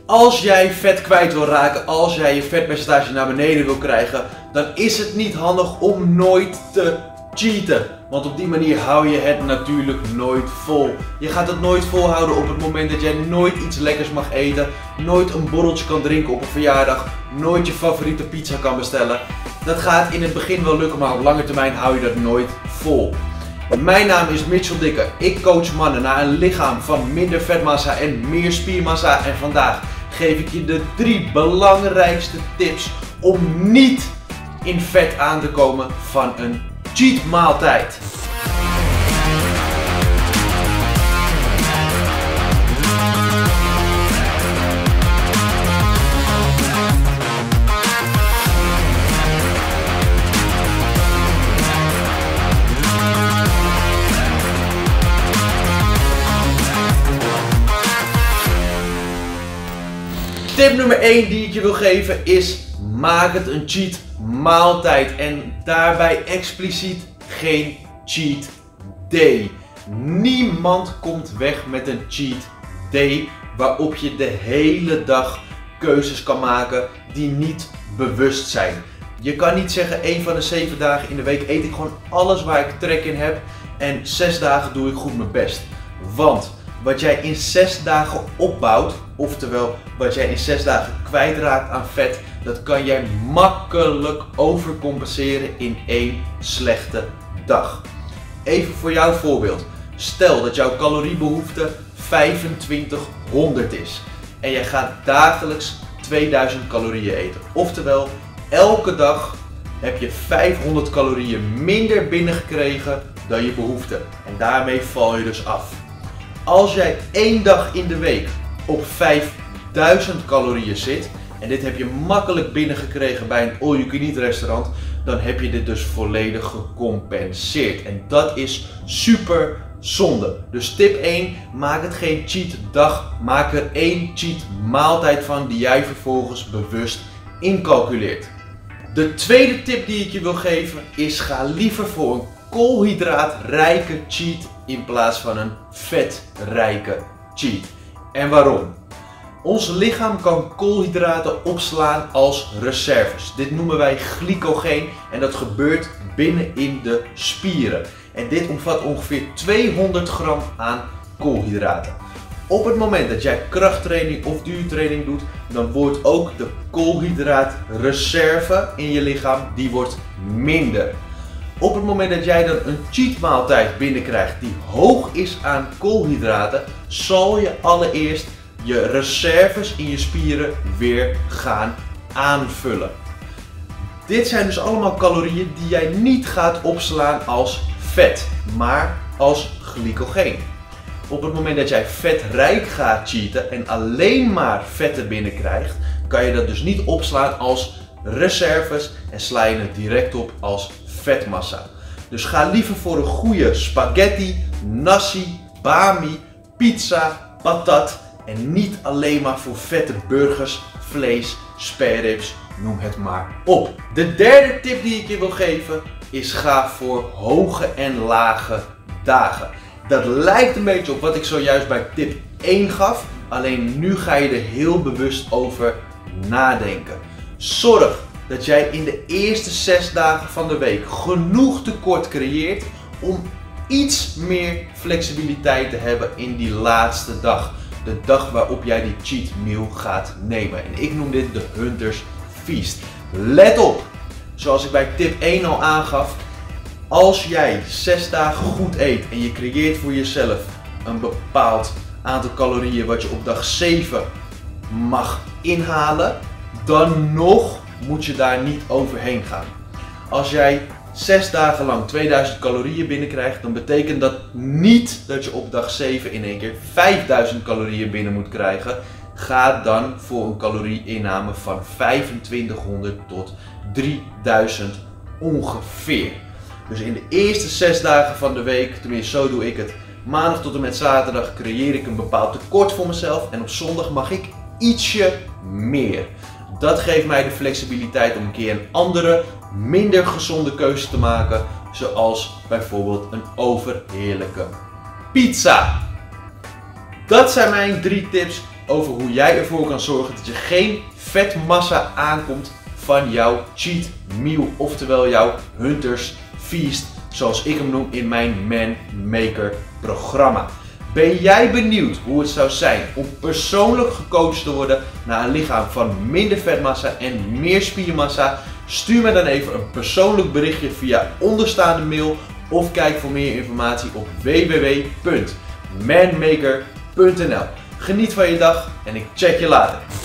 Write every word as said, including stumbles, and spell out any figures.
Als jij vet kwijt wil raken, als jij je vetpercentage naar beneden wil krijgen, dan is het niet handig om nooit te cheaten. Want op die manier hou je het natuurlijk nooit vol. Je gaat het nooit volhouden op het moment dat jij nooit iets lekkers mag eten, nooit een borreltje kan drinken op een verjaardag, nooit je favoriete pizza kan bestellen. Dat gaat in het begin wel lukken, maar op lange termijn hou je dat nooit vol. Mijn naam is Mitchell Dikke. Ik coach mannen naar een lichaam van minder vetmassa en meer spiermassa. En vandaag geef ik je de drie belangrijkste tips om niet in vet aan te komen van een cheat maaltijd. Tip nummer één die ik je wil geven is: maak het een cheat maaltijd en daarbij expliciet geen cheat day. Niemand komt weg met een cheat day waarop je de hele dag keuzes kan maken die niet bewust zijn. Je kan niet zeggen één van de zeven dagen in de week eet ik gewoon alles waar ik trek in heb en zes dagen doe ik goed mijn best. Want wat jij in zes dagen opbouwt, oftewel wat jij in zes dagen kwijtraakt aan vet, dat kan jij makkelijk overcompenseren in één slechte dag. Even voor jouw voorbeeld. Stel dat jouw caloriebehoefte vijfentwintighonderd is en jij gaat dagelijks tweeduizend calorieën eten. Oftewel, elke dag heb je vijfhonderd calorieën minder binnengekregen dan je behoefte. En daarmee val je dus af. Als jij één dag in de week op vijfduizend calorieën zit, en dit heb je makkelijk binnengekregen bij een all-you-can-eat restaurant, dan heb je dit dus volledig gecompenseerd. En dat is super zonde. Dus tip één, maak het geen cheat dag, maak er één cheat maaltijd van die jij vervolgens bewust incalculeert. De tweede tip die ik je wil geven is: ga liever voor een koolhydraatrijke cheat in plaats van een vetrijke cheat. En waarom? Ons lichaam kan koolhydraten opslaan als reserves. Dit noemen wij glycogeen en dat gebeurt binnenin de spieren. En dit omvat ongeveer tweehonderd gram aan koolhydraten. Op het moment dat jij krachttraining of duurtraining doet, dan wordt ook de koolhydraatreserve in je lichaam, die wordt minder. Op het moment dat jij dan een cheatmaaltijd binnenkrijgt die hoog is aan koolhydraten, zal je allereerst je reserves in je spieren weer gaan aanvullen. Dit zijn dus allemaal calorieën die jij niet gaat opslaan als vet, maar als glycogeen. Op het moment dat jij vetrijk gaat cheaten en alleen maar vetten binnenkrijgt, kan je dat dus niet opslaan als reserves en sla je het direct op als vetmassa. Dus ga liever voor een goede spaghetti, nasi, bami, pizza, patat en niet alleen maar voor vette burgers, vlees, spareribs, noem het maar op. De derde tip die ik je wil geven is: ga voor hoge en lage dagen. Dat lijkt een beetje op wat ik zojuist bij tip één gaf, alleen nu ga je er heel bewust over nadenken. Zorg dat jij in de eerste zes dagen van de week genoeg tekort creëert om iets meer flexibiliteit te hebben in die laatste dag. De dag waarop jij die cheat meal gaat nemen. En ik noem dit de Hunters Feast. Let op, zoals ik bij tip één al aangaf, als jij zes dagen goed eet en je creëert voor jezelf een bepaald aantal calorieën wat je op dag zeven mag inhalen, dan nog moet je daar niet overheen gaan. Als jij zes dagen lang tweeduizend calorieën binnenkrijgt, dan betekent dat niet dat je op dag zeven in één keer vijfduizend calorieën binnen moet krijgen. Ga dan voor een calorieinname van vijfentwintighonderd tot drieduizend ongeveer. Dus in de eerste zes dagen van de week, tenminste zo doe ik het, maandag tot en met zaterdag creëer ik een bepaald tekort voor mezelf en op zondag mag ik ietsje meer. Dat geeft mij de flexibiliteit om een keer een andere, minder gezonde keuze te maken, zoals bijvoorbeeld een overheerlijke pizza. Dat zijn mijn drie tips. over hoe jij ervoor kan zorgen dat je geen vetmassa aankomt van jouw cheat meal, oftewel jouw Hunters Feast, zoals ik hem noem in mijn Man Maker programma. Ben jij benieuwd hoe het zou zijn om persoonlijk gecoacht te worden naar een lichaam van minder vetmassa en meer spiermassa? Stuur me dan even een persoonlijk berichtje via onderstaande mail of kijk voor meer informatie op w w w punt manmaker punt n l. Geniet van je dag en ik check je later.